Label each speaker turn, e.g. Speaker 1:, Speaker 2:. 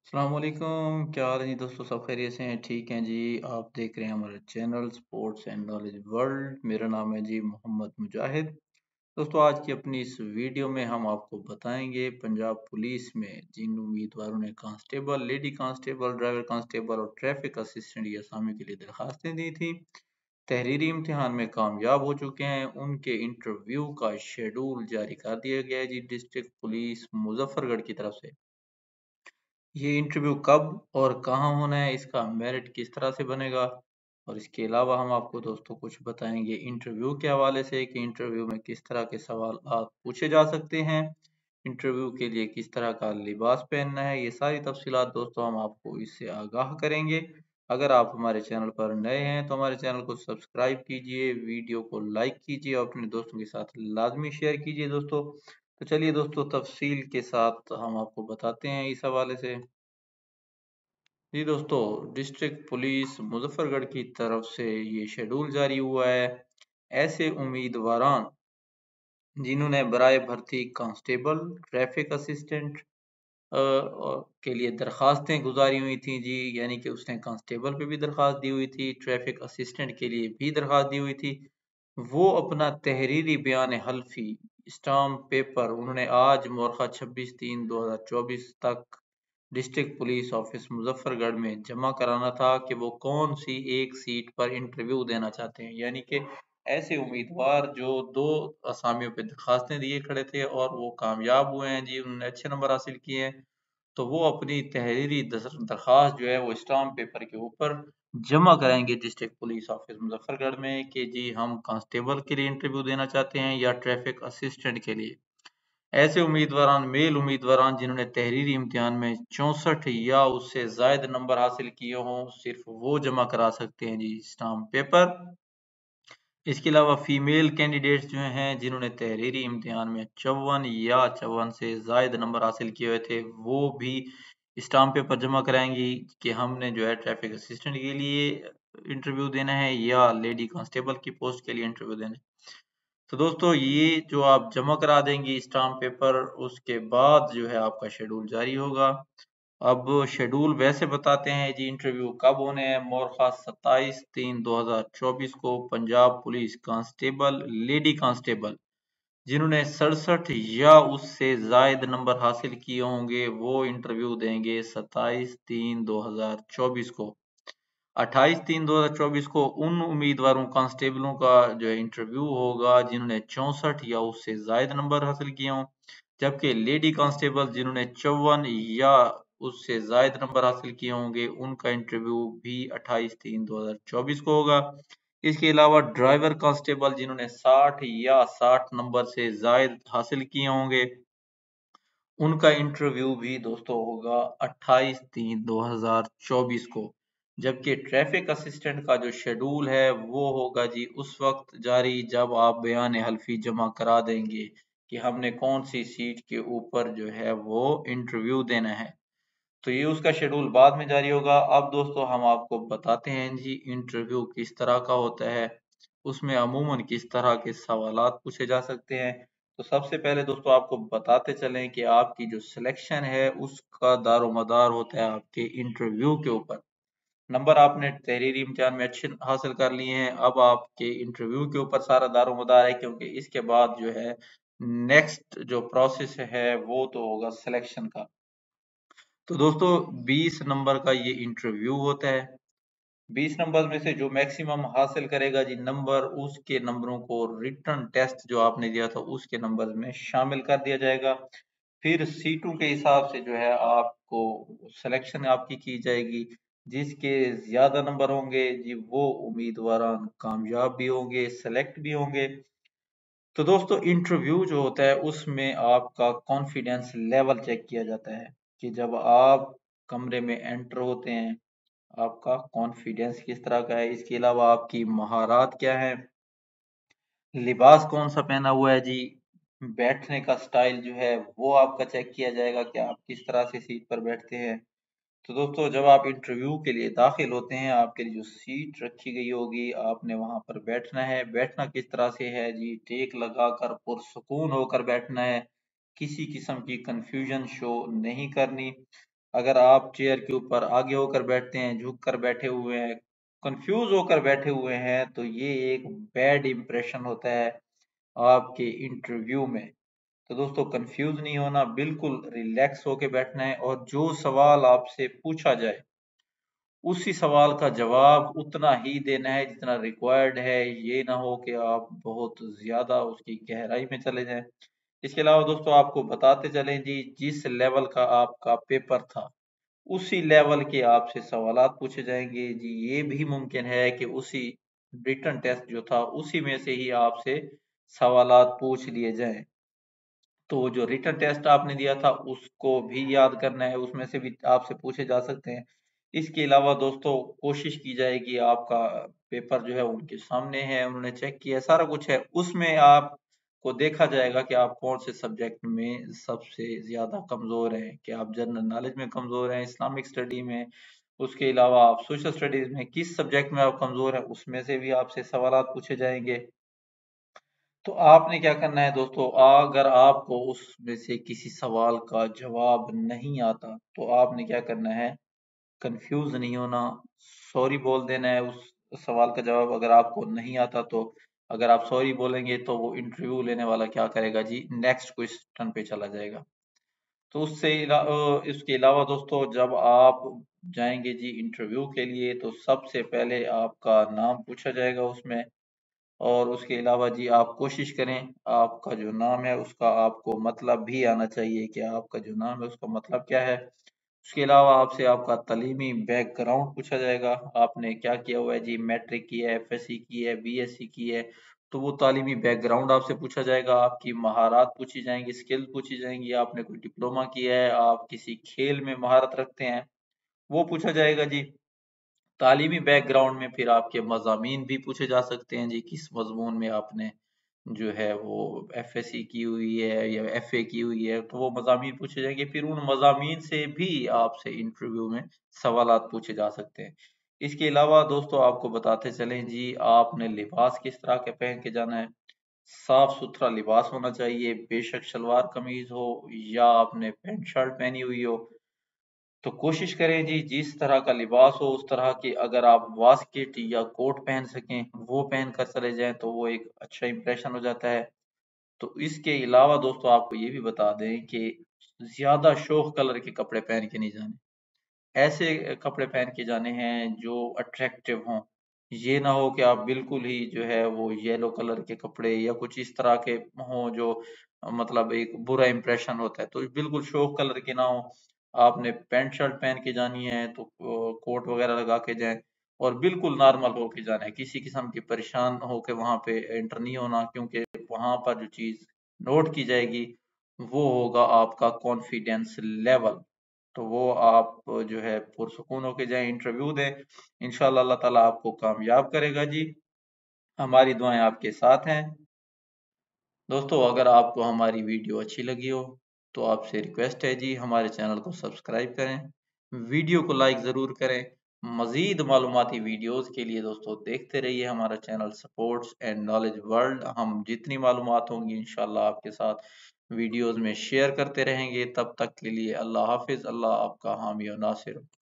Speaker 1: अस्सलाम वालेकुम, क्या हाल है जी दोस्तों? सब खैरियत से हैं? ठीक हैं जी। आप देख रहे हैं हमारा channel sports and knowledge world. मेरा नाम है जी मोहम्मद मुजाहिद। दोस्तों, आज की अपनी इस वीडियो में हम आपको बताएंगे पंजाब पुलिस में जिन उम्मीदवारों ने constable, lady constable, driver constable और ट्रैफिक असिस्टेंट की असामी के लिए दरखास्तें दी थी, तहरीरी इम्तिहान में कामयाब हो चुके हैं, उनके इंटरव्यू का शेड्यूल जारी कर दिया गया है जी डिस्ट्रिक्ट पुलिस मुजफ्फरगढ़ की तरफ से। ये इंटरव्यू कब और कहाँ होना है, इसका मेरिट किस तरह से बनेगा, और इसके अलावा हम आपको दोस्तों कुछ बताएंगे इंटरव्यू के हवाले से कि इंटरव्यू में किस तरह के सवाल आप पूछे जा सकते हैं, इंटरव्यू के लिए किस तरह का लिबास पहनना है। ये सारी तफसीलात दोस्तों हम आपको इससे आगाह करेंगे। अगर आप हमारे चैनल पर नए हैं तो हमारे चैनल को सब्सक्राइब कीजिए, वीडियो को लाइक कीजिए और अपने दोस्तों के साथ लाजमी शेयर कीजिए दोस्तों। तो चलिए दोस्तों, तफसील के साथ हम आपको बताते हैं इस हवाले से। जी दोस्तों, डिस्ट्रिक्ट पुलिस मुजफ्फरगढ़ की तरफ से ये शेड्यूल जारी हुआ है। ऐसे उम्मीदवारान जिन्होंने बराए भर्ती कांस्टेबल, ट्रैफिक असिस्टेंट के लिए दरखास्तें गुजारी हुई थी जी, यानी कि उसने कांस्टेबल पे भी दरखास्त दी हुई थी, ट्रैफिक असिस्टेंट के लिए भी दरखास्त दी हुई थी, वो अपना तहरीरी बयान हल्फी स्टाम्प पेपर उन्होंने आज मोरखा 26/3/2024 तक डिस्ट्रिक्ट पुलिस ऑफिस मुजफ्फरगढ़ में जमा कराना था कि वो कौन सी एक सीट पर इंटरव्यू देना चाहते हैं। यानी कि ऐसे उम्मीदवार जो दो असामियों पे दरखास्तें दिए खड़े थे और वो कामयाब हुए हैं जी, उन्होंने अच्छे नंबर हासिल किए हैं, तो वो अपनी तहरीरी दरखास्त जो है वो स्टाम्प पेपर के ऊपर जमा कराएंगे डिस्ट्रिक्ट पुलिस ऑफिस मुजफ्फरगढ़ में कि जी हम कांस्टेबल के लिए इंटरव्यू देना चाहते हैं या ट्रैफिक असिस्टेंट के लिए। ऐसे उम्मीदवारान, मेल उम्मीदवारान जिन्होंने तहरीरी इम्तिहान में 64 या उससे जायद नंबर हासिल किए हों, सिर्फ वो जमा करा सकते हैं जी स्टाम्प पेपर। इसके अलावा फीमेल कैंडिडेट्स जो हैं जिन्होंने तहरीरी इम्तिहान में 54 या 54 से जायद नंबर हासिल किए हुए थे, वो भी स्टाम्प पेपर जमा कराएंगी कि हमने जो है ट्रैफिक असिस्टेंट के लिए इंटरव्यू देना है या लेडी कांस्टेबल की पोस्ट के लिए इंटरव्यू देना है। तो दोस्तों, ये जो आप जमा करा देंगी स्टाम्प पेपर, उसके बाद जो है आपका शेड्यूल जारी होगा। अब शेड्यूल वैसे बताते हैं जी, इंटरव्यू कब होने हैं। मोरखा 27/3/2024 को Punjab police constable, lady constable जिन्होंने 67 या उससे जायद नंबर हासिल किए होंगे, वो इंटरव्यू देंगे 27/3/2024 को। 28/3/2024 को उन उम्मीदवारों कांस्टेबलों का जो है इंटरव्यू होगा जिन्होंने 64 या उससे जायद नंबर हासिल किए हों, जबकि लेडी कांस्टेबल जिन्होंने 54 या उससे जायद नंबर हासिल किए होंगे, उनका इंटरव्यू भी 28/3/2024 को होगा। इसके अलावा ड्राइवर कांस्टेबल जिन्होंने 60 या 60 नंबर से जायद हासिल किए होंगे, उनका इंटरव्यू भी दोस्तों होगा 28/3/2024 को। जबकि ट्रैफिक असिस्टेंट का जो शेड्यूल है वो होगा जी उस वक्त जारी जब आप बयान हल्फी जमा करा देंगे कि हमने कौन सी सीट के ऊपर जो है वो इंटरव्यू देना है। तो ये उसका शेड्यूल बाद में जारी होगा। अब दोस्तों, हम आपको बताते हैं जी इंटरव्यू किस तरह का होता है, उसमें अमूमन किस तरह के सवालात पूछे जा सकते हैं। तो सबसे पहले दोस्तों आपको बताते चलें कि आपकी जो सिलेक्शन है उसका दारोमदार होता है आपके इंटरव्यू के ऊपर। नंबर आपने तहरीरी इम्तिहान में अच्छे हासिल कर लिए हैं, अब आपके इंटरव्यू के ऊपर सारा दारोमदार है, क्योंकि इसके बाद जो है नेक्स्ट जो प्रोसेस है वो तो होगा सिलेक्शन का। तो दोस्तों, 20 नंबर का ये इंटरव्यू होता है। 20 नंबर में से जो मैक्सिमम हासिल करेगा जी नंबर, उसके नंबरों को रिटर्न टेस्ट जो आपने दिया था उसके नंबर में शामिल कर दिया जाएगा। फिर सीटों के हिसाब से जो है आपको सिलेक्शन आपकी की जाएगी। जिसके ज्यादा नंबर होंगे जी वो उम्मीदवार कामयाब भी होंगे, सेलेक्ट भी होंगे। तो दोस्तों, इंटरव्यू जो होता है उसमें आपका कॉन्फिडेंस लेवल चेक किया जाता है कि जब आप कमरे में एंटर होते हैं आपका कॉन्फिडेंस किस तरह का है। इसके अलावा आपकी महारत क्या है, लिबास कौन सा पहना हुआ है जी, बैठने का स्टाइल जो है वो आपका चेक किया जाएगा कि आप किस तरह से सीट पर बैठते हैं। तो दोस्तों, जब आप इंटरव्यू के लिए दाखिल होते हैं, आपके लिए जो सीट रखी गई होगी आपने वहां पर बैठना है। बैठना किस तरह से है जी, टेक लगाकर पुरसुकून होकर बैठना है, किसी किस्म की कंफ्यूजन शो नहीं करनी। अगर आप चेयर के ऊपर आगे होकर बैठते हैं, झुक कर बैठे हुए हैं, कंफ्यूज होकर बैठे हुए हैं, तो ये एक बैड इंप्रेशन होता है आपके इंटरव्यू में। तो दोस्तों कंफ्यूज नहीं होना, बिल्कुल रिलैक्स होके बैठना है और जो सवाल आपसे पूछा जाए उसी सवाल का जवाब उतना ही देना है जितना रिक्वायर्ड है। ये ना हो कि आप बहुत ज्यादा उसकी गहराई में चले जाएं। इसके अलावा दोस्तों आपको बताते चलें जी, जिस लेवल का आपका पेपर था उसी लेवल के आपसे सवालात पूछे जाएंगे जी। ये भी मुमकिन है कि उसी रिटन टेस्ट जो था उसी में से ही आपसे सवालात पूछ लिए जाएं। तो जो रिटन टेस्ट आपने दिया था उसको भी याद करना है, उसमें से भी आपसे पूछे जा सकते हैं। इसके अलावा दोस्तों कोशिश की जाएगी, आपका पेपर जो है उनके सामने है, उन्होंने चेक किया है, सारा कुछ है, उसमें आपको देखा जाएगा कि आप कौन से सब्जेक्ट में सबसे ज्यादा कमजोर हैं, कि आप जनरल नॉलेज में कमजोर हैं, इस्लामिक स्टडी में, उसके अलावा आप सोशल स्टडीज में किस सब्जेक्ट में आप कमजोर हैं, उसमें से भी आपसे सवालात पूछे जाएंगे। तो आपने क्या करना है दोस्तों, अगर आपको उसमें से किसी सवाल का जवाब नहीं आता तो आपने क्या करना है, कंफ्यूज नहीं होना, सॉरी बोल देना है। उस सवाल का जवाब अगर आपको नहीं आता तो अगर आप सॉरी बोलेंगे तो वो इंटरव्यू लेने वाला क्या करेगा जी, नेक्स्ट क्वेश्चन पे चला जाएगा। तो इसके अलावा दोस्तों जब आप जाएंगे जी इंटरव्यू के लिए तो सबसे पहले आपका नाम पूछा जाएगा उसमें। और उसके अलावा जी आप कोशिश करें आपका जो नाम है उसका आपको मतलब भी आना चाहिए, कि आपका जो नाम है उसका मतलब क्या है। उसके अलावा आपसे आपका तालीमी बैकग्राउंड पूछा जाएगा, आपने क्या किया हुआ है जी, मैट्रिक की है, एफएससी की है, बीएससी की है, तो वो तालीमी बैकग्राउंड आपसे पूछा जाएगा। आपकी महारत पूछी जाएंगी, स्किल पूछी जाएंगी, आपने कोई डिप्लोमा किया है, आप किसी खेल में महारत रखते हैं, वो पूछा जाएगा जी। तालीमी बैकग्राउंड में फिर आपके मज़ामीन भी पूछे जा सकते हैं जी, किस मज़मून में आपने जो है वो एफएससी की हुई है या एफए की हुई है, तो वो मज़ामीन पूछे जाएंगे। फिर उन मज़ामीन से भी आपसे इंटरव्यू में सवालात पूछे जा सकते हैं। इसके अलावा दोस्तों आपको बताते चलें जी, आपने लिबास किस तरह के पहन के जाना है। साफ सुथरा लिबास होना चाहिए, बेशक सलवार कमीज हो या आपने पैंट शर्ट पहनी हुई हो। तो कोशिश करें जी जिस तरह का लिबास हो उस तरह की, अगर आप वास्केट या कोट पहन सकें वो पहन कर चले जाएं तो वो एक अच्छा इंप्रेशन हो जाता है। तो इसके अलावा दोस्तों आपको ये भी बता दें कि ज्यादा शोख कलर के कपड़े पहन के नहीं जाने, ऐसे कपड़े पहन के जाने हैं जो अट्रैक्टिव हों। ये ना हो कि आप बिल्कुल ही जो है वो येलो कलर के कपड़े या कुछ इस तरह के हों जो मतलब एक बुरा इंप्रेशन होता है, तो बिल्कुल शौक कलर के ना हो। आपने पैंट शर्ट पहन के जानी है तो कोट वगैरह लगा के जाएं और बिल्कुल नॉर्मल होके जाना है, किसी किस्म की परेशान होके वहां पे एंटर नहीं होना, क्योंकि वहां पर जो चीज नोट की जाएगी वो होगा आपका कॉन्फिडेंस लेवल। तो वो आप जो है पुरसुकून होके जाएं, इंटरव्यू दें, इंशाल्लाह अल्लाह ताला आपको कामयाब करेगा जी। हमारी दुआएं आपके साथ हैं। दोस्तों अगर आपको हमारी वीडियो अच्छी लगी हो तो आपसे रिक्वेस्ट है जी, हमारे चैनल को सब्सक्राइब करें, वीडियो को लाइक ज़रूर करें। मज़ीद मालूमाती वीडियोस के लिए दोस्तों देखते रहिए हमारा channel sports and knowledge world. हम जितनी मालूमात होंगी इंशाल्लाह आपके साथ वीडियोस में शेयर करते रहेंगे। तब तक के लिए अल्लाह हाफिज़, अल्लाह आपका हामी और नासिर।